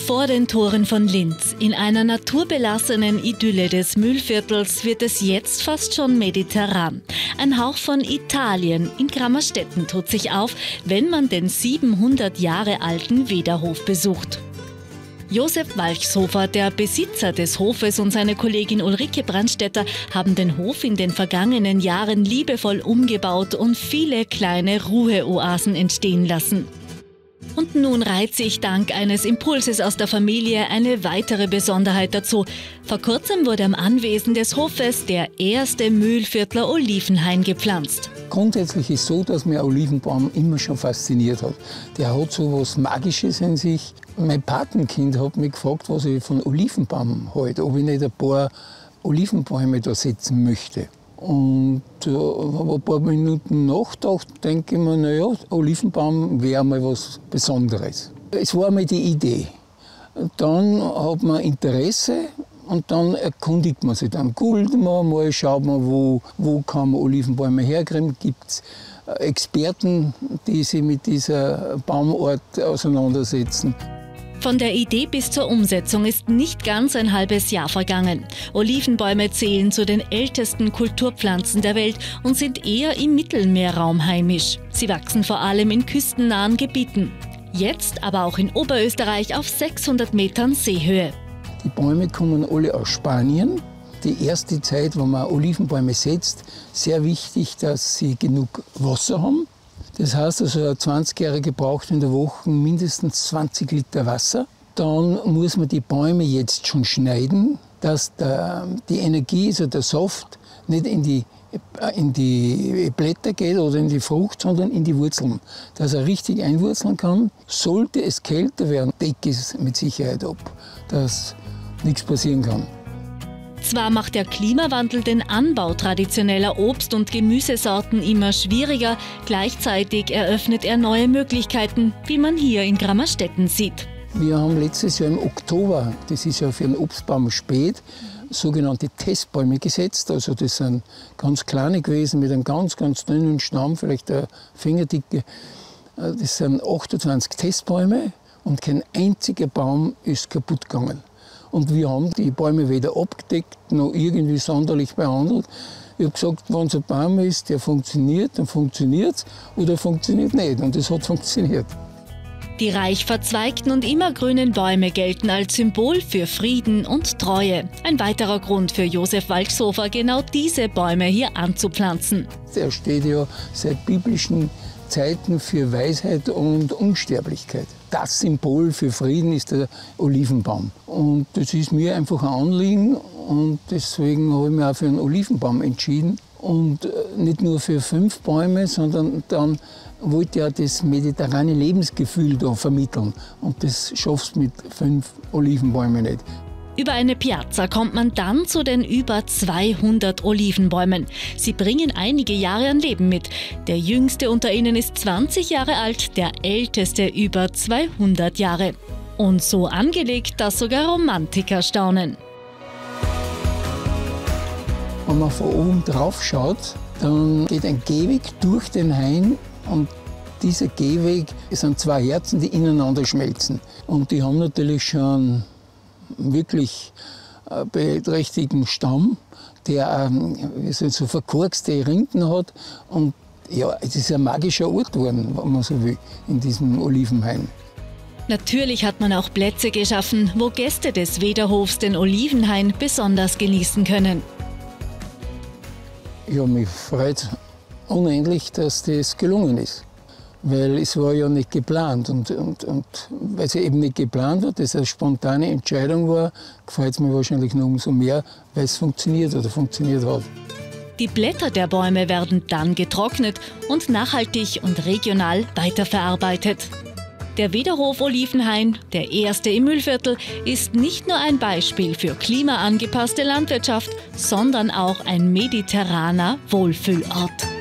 Vor den Toren von Linz, in einer naturbelassenen Idylle des Mühlviertels, wird es jetzt fast schon mediterran. Ein Hauch von Italien in Grammerstetten tut sich auf, wenn man den 700 Jahre alten Wederhof besucht. Josef Walchshofer, der Besitzer des Hofes, und seine Kollegin Ulrike Brandstätter haben den Hof in den vergangenen Jahren liebevoll umgebaut und viele kleine Ruheoasen entstehen lassen. Und nun reiht sich dank eines Impulses aus der Familie eine weitere Besonderheit dazu. Vor kurzem wurde am Anwesen des Hofes der erste Mühlviertler Olivenhain gepflanzt. Grundsätzlich ist es so, dass mir ein Olivenbaum immer schon fasziniert hat. Der hat so etwas Magisches in sich. Mein Patenkind hat mich gefragt, was ich von Olivenbaum halte, ob ich nicht ein paar Olivenbäume da setzen möchte. Und habe ein paar Minuten nachgedacht, denke ich mir, naja, Olivenbaum wäre mal was Besonderes. Es war mal die Idee. Dann hat man Interesse und dann erkundigt man sich. Dann googelt man mal, schaut man, wo kann man Olivenbäume herkriegen. Gibt es Experten, die sich mit dieser Baumart auseinandersetzen. Von der Idee bis zur Umsetzung ist nicht ganz ein halbes Jahr vergangen. Olivenbäume zählen zu den ältesten Kulturpflanzen der Welt und sind eher im Mittelmeerraum heimisch. Sie wachsen vor allem in küstennahen Gebieten. Jetzt aber auch in Oberösterreich auf 600 Metern Seehöhe. Die Bäume kommen alle aus Spanien. Die erste Zeit, wo man Olivenbäume setzt, sehr wichtig, dass sie genug Wasser haben. Das heißt, also ein 20-Jähriger braucht in der Woche mindestens 20 Liter Wasser. Dann muss man die Bäume jetzt schon schneiden, dass die Energie, also der Saft, nicht in die Blätter geht oder in die Frucht, sondern in die Wurzeln. Dass er richtig einwurzeln kann. Sollte es kälter werden, decke es mit Sicherheit ab, dass nichts passieren kann. Zwar macht der Klimawandel den Anbau traditioneller Obst- und Gemüsesorten immer schwieriger, gleichzeitig eröffnet er neue Möglichkeiten, wie man hier in Grammerstetten sieht. Wir haben letztes Jahr im Oktober, das ist ja für einen Obstbaum spät, sogenannte Testbäume gesetzt. Also das sind ganz kleine gewesen mit einem ganz, ganz dünnen Stamm, vielleicht eine Fingerdicke. Das sind 28 Testbäume und kein einziger Baum ist kaputt gegangen. Und wir haben die Bäume weder abgedeckt noch irgendwie sonderlich behandelt. Ich habe gesagt, wenn es ein Baum ist, der funktioniert, dann funktioniert es oder funktioniert nicht. Und es hat funktioniert. Die reich verzweigten und immergrünen Bäume gelten als Symbol für Frieden und Treue. Ein weiterer Grund für Josef Walchshofer, genau diese Bäume hier anzupflanzen. Der steht ja seit biblischen Zeiten für Weisheit und Unsterblichkeit. Das Symbol für Frieden ist der Olivenbaum. Und das ist mir einfach ein Anliegen und deswegen habe ich mich auch für einen Olivenbaum entschieden. Und nicht nur für 5 Bäume, sondern dann wollte ich auch das mediterrane Lebensgefühl da vermitteln. Und das schaffst du mit 5 Olivenbäumen nicht. Über eine Piazza kommt man dann zu den über 200 Olivenbäumen. Sie bringen einige Jahre an Leben mit. Der jüngste unter ihnen ist 20 Jahre alt, der älteste über 200 Jahre. Und so angelegt, dass sogar Romantiker staunen. Wenn man von oben drauf schaut, dann geht ein Gehweg durch den Hain und dieser Gehweg sind 2 Herzen, die ineinander schmelzen. Und die haben natürlich schon wirklich beträchtigen Stamm, der so verkorkste Rinden hat. Und ja, es ist ein magischer Ort geworden, wenn man so will, in diesem Olivenhain. Natürlich hat man auch Plätze geschaffen, wo Gäste des Wederhofs den Olivenhain besonders genießen können. Ja, mich freut unendlich, dass das gelungen ist. Weil es war ja nicht geplant und weil es eben nicht geplant war, dass es eine spontane Entscheidung war, gefällt es mir wahrscheinlich noch umso mehr, weil es funktioniert oder funktioniert hat. Die Blätter der Bäume werden dann getrocknet und nachhaltig und regional weiterverarbeitet. Der Wederhof Olivenhain, der erste im Mühlviertel, ist nicht nur ein Beispiel für klimaangepasste Landwirtschaft, sondern auch ein mediterraner Wohlfühlort.